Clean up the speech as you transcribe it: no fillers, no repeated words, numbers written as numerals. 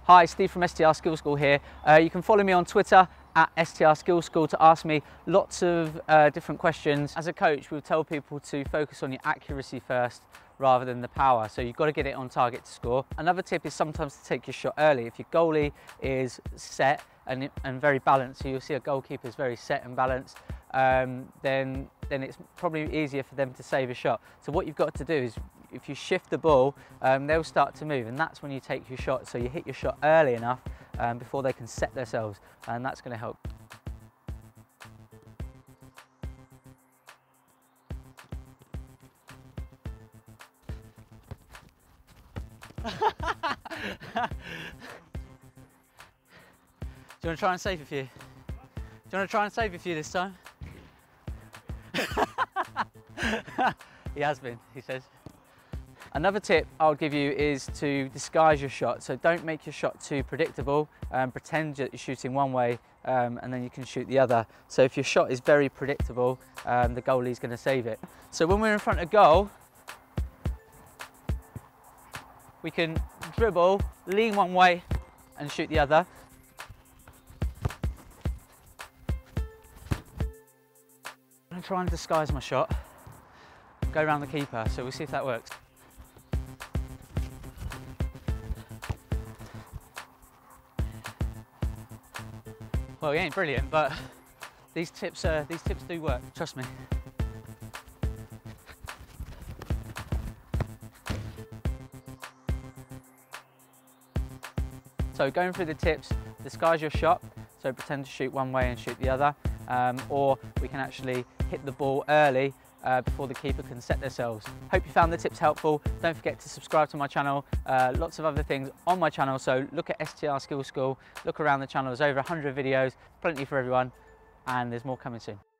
Hi, Steve from STR Skill School here. You can follow me on Twitter at STR Skill School to ask me lots of different questions. As a coach, we'll tell people to focus on your accuracy first rather than the power. So you've got to get it on target to score. Another tip is sometimes to take your shot early. If your goalie is set and very balanced, so you'll see a goalkeeper is very set and balanced, then it's probably easier for them to save a shot. So what you've got to do is, if you shift the ball, they'll start to move, and that's when you take your shot. So you hit your shot early enough before they can set themselves, and that's going to help. Do you want to try and save a few? Do you want to try and save a few this time? He has been, he says. Another tip I'll give you is to disguise your shot. So don't make your shot too predictable. Pretend that you're shooting one way and then you can shoot the other. So if your shot is very predictable, the goalie's going to save it. So when we're in front of goal, we can dribble, lean one way and shoot the other. I'm going to try and disguise my shot, go around the keeper, so we'll see if that works. Well, he ain't brilliant, but these tips do work, trust me. So going through the tips, disguise your shot, so pretend to shoot one way and shoot the other, or we can actually hit the ball early before the keeper can set themselves. Hope you found the tips helpful. Don't forget to subscribe to my channel. Lots of other things on my channel, so look at STR Skill School, look around the channel. There's over 100 videos, plenty for everyone, and there's more coming soon.